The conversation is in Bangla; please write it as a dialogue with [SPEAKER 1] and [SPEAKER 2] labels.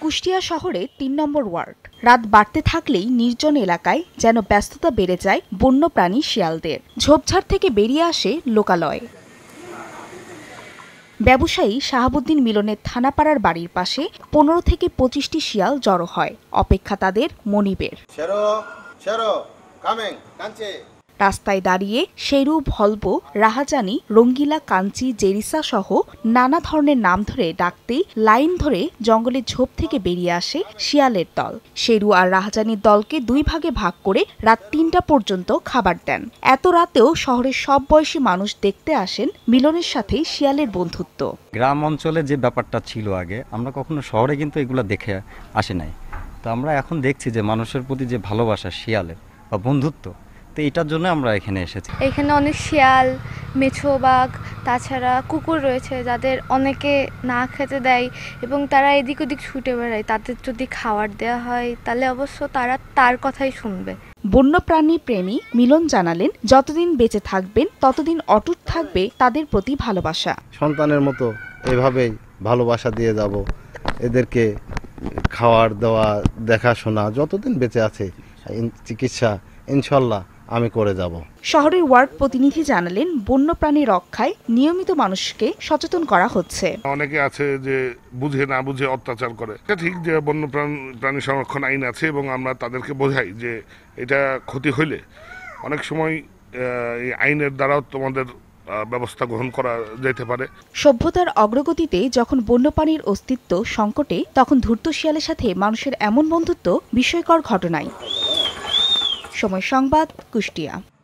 [SPEAKER 1] কুষ্টিয়া শহরে ৩ নম্বর ওয়ার্ড। রাত বাড়তে থাকলেই নির্জন এলাকায় যেন ব্যস্ততা বেড়ে যায় বন্যপ্রাণী শিয়ালদের। ঝোপঝাড় থেকে বেরিয়ে আসে লোকালয়। ব্যবসায়ী শাহাবুদ্দিন মিলনের থানাপাড়ার বাড়ির পাশে ১৫ থেকে ২৫টি শিয়াল জড়ো হয়। অপেক্ষা তাদের মনিবের। রাস্তায় দাঁড়িয়ে শেরু, ভলবো, রাহাজানি, রঙ্গিলা, কাঞ্চি, জেরিসা সহ নানা ধরনের নাম ধরে ডাকতেই লাইন ধরে জঙ্গলের ঝোপ থেকে বেরিয়ে আসে শিয়ালের দল। শেরু আর রাহাজানির দলকে ২ ভাগে ভাগ করে রাত ৩টা পর্যন্ত খাবার দেন। এত রাতেও শহরের সব বয়সী মানুষ দেখতে আসেন মিলনের সাথে শিয়ালের বন্ধুত্ব।
[SPEAKER 2] গ্রাম অঞ্চলে যে ব্যাপারটা ছিল আগে, আমরা কখনো শহরে কিন্তু এগুলো দেখে আসি নাই। তো আমরা এখন দেখছি যে মানুষের প্রতি যে ভালোবাসা শিয়ালের বা বন্ধুত্ব, তো এটার জন্য আমরা এখানে এসেছি।
[SPEAKER 3] এখানে অনেক শিয়াল, মেছো বাঘ, তাছাড়া কুকুর রয়েছে যাদের অনেকে না খেতে দেয় এবং তারা এদিক ওদিক ছুটে বেড়ায়। তাদের যদি খাবার দেওয়া হয় তাহলে অবশ্য তারা তার কথাই শুনবে।
[SPEAKER 1] বন্যপ্রাণী প্রেমী মিলন জানালেন, যতদিন বেঁচে থাকবেন ততদিন অটুট থাকবে তাদের প্রতি ভালোবাসা।
[SPEAKER 4] সন্তানের মতো এভাবেই ভালোবাসা দিয়ে যাব। এদেরকে খাওয়ার দেওয়া, দেখাশোনা যতদিন বেঁচে আছে, চিকিৎসা ইনশাল্লাহ আমি করে যাব।
[SPEAKER 1] শহরের ওয়ার্ড প্রতিনিধি জানালেন, বন্যপ্রাণী রক্ষায় নিয়মিত মানুষকে সচেতন করা হচ্ছে।
[SPEAKER 5] অনেকে আছে যে বুঝে না বুঝে অত্যাচার করে। এটা ঠিক যে বন্যপ্রাণী সংরক্ষণ আইন আছে এবং আমরা তাদেরকে বোঝাই যে এটা ক্ষতি হইলে অনেক সময় এই আইনের দ্বারাও তোমাদের ব্যবস্থা গ্রহণ করা যেতে পারে।
[SPEAKER 1] সভ্যতার অগ্রগতিতে যখন বন্যপ্রাণীর অস্তিত্ব সংকটে, তখন ধূর্ত শিয়ালের সাথে মানুষের এমন বন্ধুত্ব বিস্ময়কর ঘটনাই। সময় সংবাদ, কুষ্টিয়া।